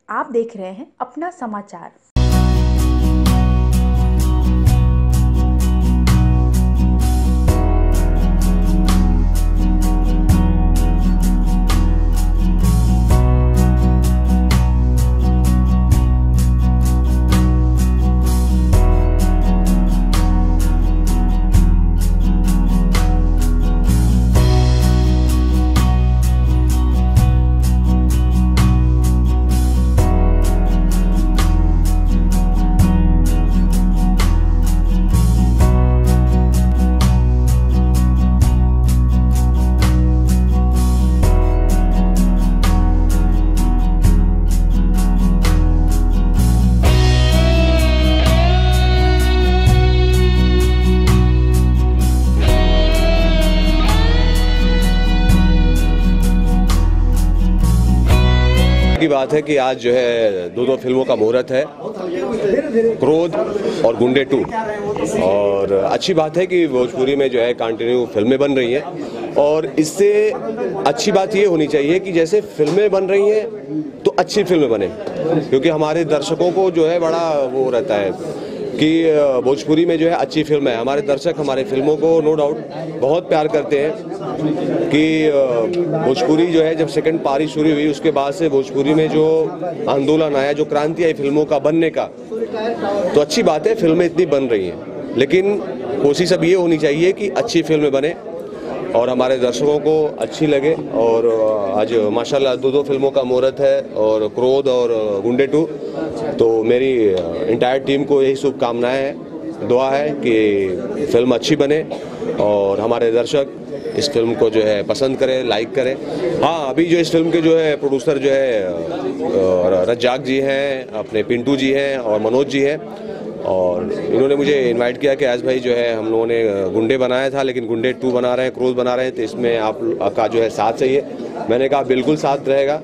आप देख रहे हैं अपना समाचार। की बात है कि आज जो है दो फिल्मों का मुहूर्त है, क्रोध और गुंडे 2। और अच्छी बात है कि भोजपुरी में जो है कंटिन्यू फिल्में बन रही हैं, और इससे अच्छी बात ये होनी चाहिए कि जैसे फिल्में बन रही हैं तो अच्छी फिल्में बने, क्योंकि हमारे दर्शकों को जो है बड़ा वो रहता है कि भोजपुरी में जो है अच्छी फिल्म है। हमारे दर्शक हमारे फिल्मों को नो डाउट बहुत प्यार करते हैं कि भोजपुरी जो है जब सेकंड पारी शुरू हुई उसके बाद से भोजपुरी में जो आंदोलन आया, जो क्रांति आई फिल्मों का बनने का, तो अच्छी बात है फिल्में इतनी बन रही हैं, लेकिन कोशिश अब ये होनी चाहिए कि अच्छी फिल्में बने और हमारे दर्शकों को अच्छी लगे। और आज माशाल्लाह दो फिल्मों का मुहूर्त है, और क्रोध और गुंडे 2। तो मेरी इंटायर टीम को यही शुभकामनाएं हैं, दुआ है कि फिल्म अच्छी बने और हमारे दर्शक इस फिल्म को जो है पसंद करें, लाइक करें। हाँ, अभी जो इस फिल्म के जो है प्रोड्यूसर जो है रज्जाक जी हैं, अपने पिंटू जी हैं और मनोज जी हैं, और इन्होंने मुझे इनवाइट किया कि आज भाई जो है हम लोगों ने गुंडे बनाया था लेकिन गुंडे 2 बना रहे हैं, क्रोध बना रहे हैं, तो इसमें आपका जो है साथ चाहिए। मैंने कहा बिल्कुल साथ रहेगा,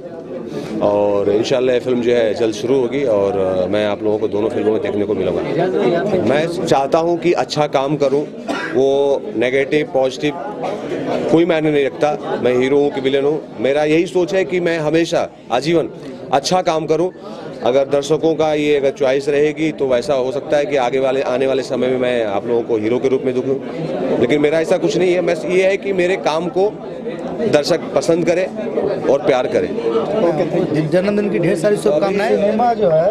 और इंशाल्लाह फिल्म जो है जल्द शुरू होगी और मैं आप लोगों को दोनों फिल्मों में देखने को मिलूंगा। मैं चाहता हूं कि अच्छा काम करूं, वो नेगेटिव पॉजिटिव कोई मायने नहीं रखता। मैं हीरो हूं कि विलेन हूं, मेरा यही सोच है कि मैं हमेशा आजीवन अच्छा काम करूं। अगर दर्शकों का ये अगर चॉइस रहेगी तो वैसा हो सकता है कि आने वाले समय में मैं आप लोगों को हीरो के रूप में दिखूं, लेकिन मेरा ऐसा कुछ नहीं है। बस ये है कि मेरे काम को दर्शक पसंद करें और प्यार करें। जन्मदिन की ढेर सारी शुभकामनाएं। सिनेमा जो है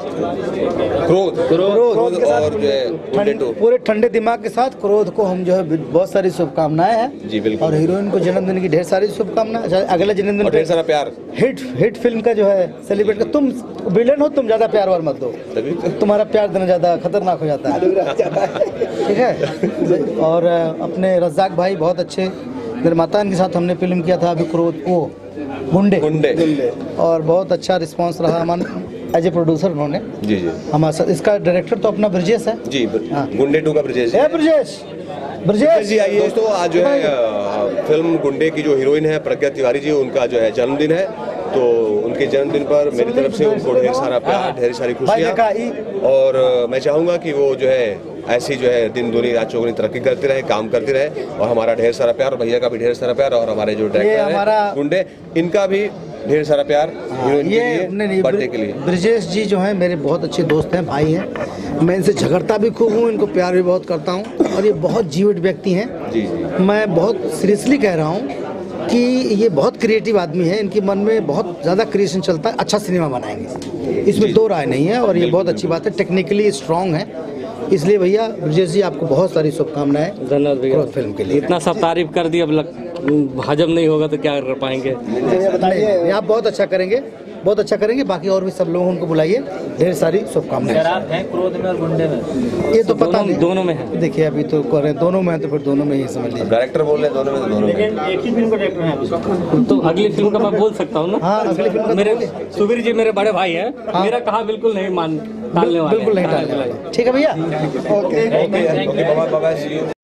क्रोध और जो है पूरे ठंडे दिमाग के साथ क्रोध को हम जो है बहुत सारी शुभकामनाएं हैं जी, बिल्कुल। और हीरोइन को जन्मदिन की ढेर सारी शुभकामनाएं, अगले जन्मदिन ढेर सारा प्यार। हिट फिल्म का जो है सेलिब्रेट कर। तुम विलेन हो, तुम ज्यादा प्यार वार मत दो, तुम्हारा प्यार देना ज्यादा खतरनाक हो जाता है। ठीक है। और अपने रज्जाक भाई बहुत अच्छे निर्माता, इनके साथ हमने फिल्म किया था अभी क्रोध, वो गुंडे, और बहुत अच्छा रिस्पांस रहा हमारे एज ए प्रोड्यूसर उन्होंने जी हमारे साथ। इसका डायरेक्टर तो अपना ब्रजेश है जी। गुंडे 2 का ब्रजेश है। ब्रजेश जी आइए दोस्तों। आज जो है फिल्म गुंडे की जो हीरोइन है प्रज्ञा तिवारी जी, उनका जो है जन्मदिन है, तो उनके जन्मदिन पर मेरी तरफ से उनको ढेर सारा प्यार, ढेर सारी खुशियाँ, और मैं चाहूँगा कि वो जो है ऐसी जो है दिन दुनी रात चौगुनी तरक्की करते रहे, काम करते रहे, और हमारा ढेर सारा प्यार, भैया का भी ढेर सारा प्यार, और हमारे जो डायरेक्टर है गुंडे, इनका भी ढेर सारा प्यार हीरोइन के लिए, बर्थडे के लिए। ब्रजेश जी जो हैं मेरे बहुत अच्छे दोस्त हैं, भाई हैं। मैं इनसे झगड़ता भी खूब हूँ, इनको प्यार भी बहुत करता हूँ, और ये बहुत जीवट व्यक्ति हैं जी। मैं बहुत सीरियसली कह रहा हूँ कि ये बहुत क्रिएटिव आदमी है, इनके मन में बहुत ज़्यादा क्रिएशन चलता है, अच्छा सिनेमा बनाएंगे, इसमें दो राय नहीं है, और ये बहुत अच्छी बात है, टेक्निकली स्ट्रॉन्ग है। इसलिए भैया ब्रजेश जी आपको बहुत सारी शुभकामनाएं। धन्यवाद भैया फिल्म के लिए। इतना सब तारीफ कर दी, अब हजम नहीं होगा तो क्या कर पाएंगे। आप बहुत अच्छा करेंगे, बहुत अच्छा करेंगे। बाकी और भी सब लोगों उनको बुलाइए, ढेर सारी शुभकामनाएं। क्रोध में और गुंडे में ये तो पता नहीं, दोनों में है। देखिए अभी तो कर रहे हैं दोनों में, तो फिर दोनों में ही समझ लीजिए। डायरेक्टर बोल रहे हैं दोनों में, तो दोनों में एक ही फिल्म का डायरेक्टर है। तो अगली फिल्म का मैं बोल सकता हूँ ना? हाँ, अगली फिल्म का मेरे सुबीर जी मेरे बड़े भाई हैं, मेरा कहा बिल्कुल नहीं टालने वाले, बिल्कुल नहीं टालने वाले। ठीक है भैया, ओके।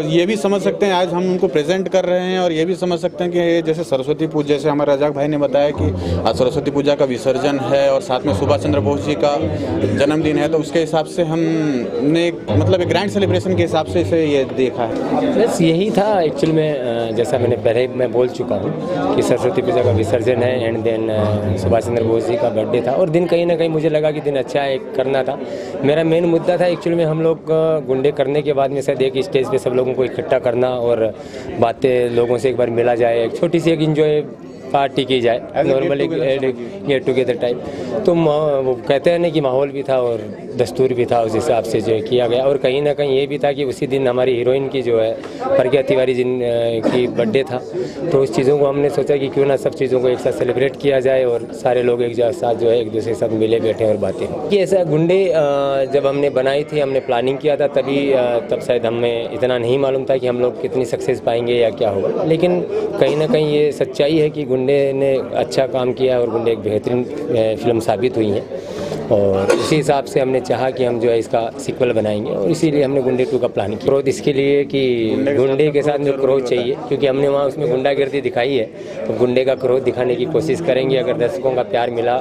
ये भी समझ सकते हैं आज हम उनको प्रेजेंट कर रहे हैं, और ये भी समझ सकते हैं कि जैसे सरस्वती पूजा, जैसे हमारे रजाक भाई ने बताया कि आज सरस्वती पूजा का विसर्जन है और साथ में सुभाष चंद्र बोस जी का जन्मदिन है, तो उसके हिसाब से हमने मतलब एक ग्रैंड सेलिब्रेशन के हिसाब से इसे ये देखा है। बस यही था एक्चुअल में, जैसा मैंने पहले मैं बोल चुका हूँ कि सरस्वती पूजा का विसर्जन है एंड देन सुभाष चंद्र बोस जी का बर्थडे था, और दिन कहीं ना कहीं मुझे लगा कि दिन अच्छा है करना था। मेरा मेन मुद्दा था एक्चुअली में हम लोग गुंडे करने के बाद में शायद एक स्टेज पे सब लोगों को इकट्ठा करना और बातें लोगों से एक बार मिला जाए, एक छोटी सी एक इंजॉय पार्टी की जाए, नॉर्मली गेट टुगेदर टाइप। तो वो कहते हैं ना कि माहौल भी था और दस्तूर भी था, उस हिसाब से जो किया गया। और कहीं ना कहीं ये भी था कि उसी दिन हमारी हीरोइन की जो है प्रज्ञा तिवारी जिन की बर्थडे था, तो उस चीज़ों को हमने सोचा कि क्यों ना सब चीज़ों को एक साथ सेलिब्रेट किया जाए और सारे लोग एक साथ जो है एक दूसरे के साथ मिले बैठे और बातें कि ऐसा गुंडे जब हमने बनाई थी, हमने प्लानिंग किया था तभी, तब शायद हमें इतना नहीं मालूम था कि हम लोग कितनी सक्सेस पाएंगे या क्या होगा। लेकिन कहीं ना कहीं ये सच्चाई है कि गुंडे ने अच्छा काम किया और गुंडे एक बेहतरीन फिल्म साबित हुई हैं, और उसी हिसाब से हमने चाहा कि हम जो है इसका सीक्वल बनाएंगे, और इसीलिए हमने गुंडे 2 का प्लान किया। क्रोध इसके लिए कि गुंडे के साथ में क्रोध चाहिए, क्योंकि हमने वहाँ उसमें गुंडागर्दी दिखाई है, तो गुंडे का क्रोध दिखाने की कोशिश करेंगे। अगर दर्शकों का प्यार मिला,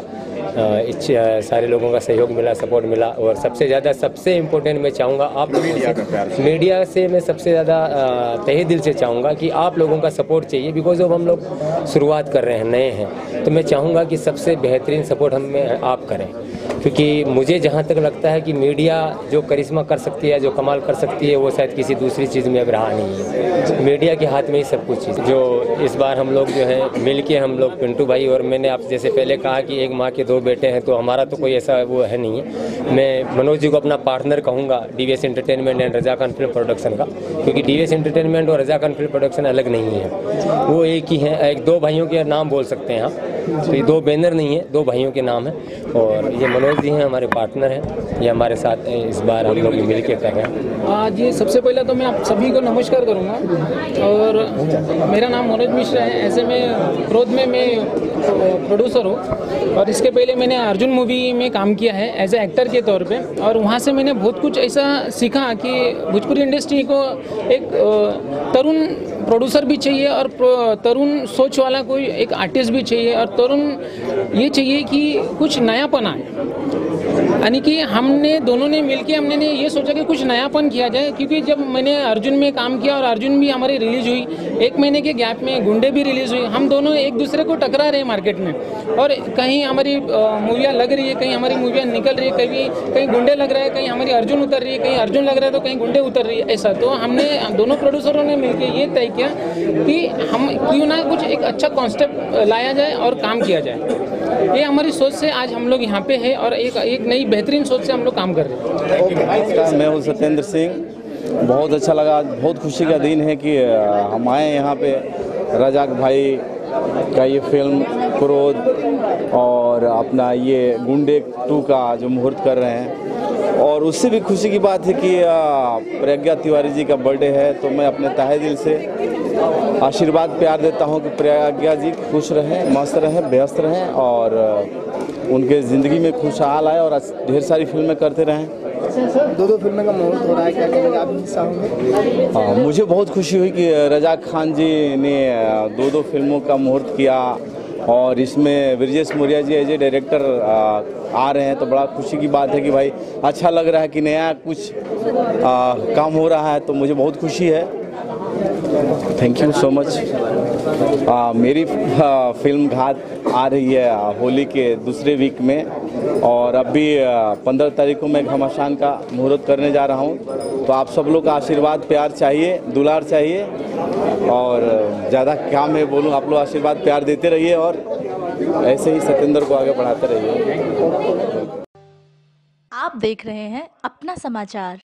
सारे लोगों का सहयोग मिला, सपोर्ट मिला, और सबसे ज़्यादा सबसे इम्पोर्टेंट मैं चाहूँगा आप मीडिया से मैं सबसे ज़्यादा तहे दिल से चाहूँगा कि आप लोगों का सपोर्ट चाहिए, बिकॉज अब हम लोग शुरुआत कर रहे हैं, नए हैं, तो मैं चाहूँगा कि सबसे बेहतरीन सपोर्ट हमें आप करें, क्योंकि मुझे जहाँ तक लगता है कि मीडिया जो करिश्मा कर सकती है, जो कमाल कर सकती है, वो शायद किसी दूसरी चीज़ में अब रहा नहीं है। मीडिया के हाथ में ही सब कुछ है। जो इस बार हम लोग जो है मिल के हम लोग पिंटू भाई, और मैंने आप जैसे पहले कहा कि एक माँ के 2 बेटे हैं, तो हमारा तो कोई ऐसा वो है नहीं है। मैं मनोज जी को अपना पार्टनर कहूँगा DVS entertainment and Raza Khan film production का, क्योंकि डीवीएस एंटरटेनमेंट और रज़ा खान फिल्म प्रोडक्शन अलग नहीं है, वो एक ही है। एक 2 भाइयों के नाम बोल सकते हैं आप, तो ये 2 बैनर नहीं है, 2 भाइयों के नाम है, और ये मनोज जी हैं हमारे पार्टनर हैं, ये हमारे साथ इस बार हम लोग मिल के कर रहे हैं। जी सबसे पहले तो मैं आप सभी को नमस्कार करूँगा, और मेरा नाम मनोज मिश्रा है। ऐसे में क्रोध में मैं प्रोड्यूसर हूँ, और इसके पहले मैंने अर्जुन मूवी में काम किया है एज ए एक्टर के तौर पे, और वहाँ से मैंने बहुत कुछ ऐसा सीखा कि भोजपुरी इंडस्ट्री को एक तरुण प्रोड्यूसर भी चाहिए, और तरुण सोच वाला कोई एक आर्टिस्ट भी चाहिए, और तरुण ये चाहिए कि कुछ नयापन आए। यानी कि हमने दोनों ने मिलके हमने ये सोचा कि कुछ नयापन किया जाए, क्योंकि जब मैंने अर्जुन में काम किया और अर्जुन भी हमारी रिलीज हुई, 1 महीने के गैप में गुंडे भी रिलीज हुई, हम दोनों एक दूसरे को टकरा रहे हैं मार्केट में, और कहीं हमारी मूवियाँ लग रही है, कहीं हमारी मूवियाँ निकल रही है, कहीं गुंडे लग रहा है, कहीं हमारी अर्जुन उतर रही है, कहीं अर्जुन लग रहा है तो कहीं गुंडे उतर रही है, ऐसा। तो हमने दोनों प्रोड्यूसरों ने मिलकर ये तय किया कि हम क्यों ना कुछ एक अच्छा कॉन्सेप्ट लाया जाए और काम किया जाए। ये हमारी सोच से आज हम लोग यहाँ पे हैं, और एक नई बेहतरीन सोच से हम लोग काम कर रहे हैं। मैं हूँ सत्येंद्र सिंह। बहुत अच्छा लगा, बहुत खुशी का दिन है कि हम आए यहाँ पे। रजाक भाई का ये फिल्म क्रोध और अपना ये गुंडे 2 का जो मुहूर्त कर रहे हैं, और उससे भी खुशी की बात है कि प्रज्ञा तिवारी जी का बर्थडे है, तो मैं अपने तहे दिल से आशीर्वाद प्यार देता हूं कि प्रज्ञा जी खुश रहें, मस्त रहें, व्यस्त रहें, और उनके ज़िंदगी में खुशहाल आए और ढेर सारी फिल्में करते रहें। 2 फिल्में का मुहूर्त हो रहा है, क्या कहेंगे आप हिस्सा होंगे? हाँ, मुझे बहुत खुशी हुई कि रजाक खान जी ने 2 फिल्मों का मुहूर्त किया, और इसमें Brijesh Maurya ji as a director आ रहे हैं, तो बड़ा खुशी की बात है कि भाई अच्छा लग रहा है कि नया कुछ काम हो रहा है, तो मुझे बहुत खुशी है। Thank you so much. मेरी फिल्म घात आ रही है होली के दूसरे वीक में, और अभी 15 तारीख को मैं घमासान का मुहूर्त करने जा रहा हूं, तो आप सब लोग का आशीर्वाद प्यार चाहिए, दुलार चाहिए, और ज़्यादा क्या मैं बोलूं, आप लोग आशीर्वाद प्यार देते रहिए और ऐसे ही सत्येंद्र को आगे बढ़ाते रहिए। आप देख रहे हैं अपना समाचार।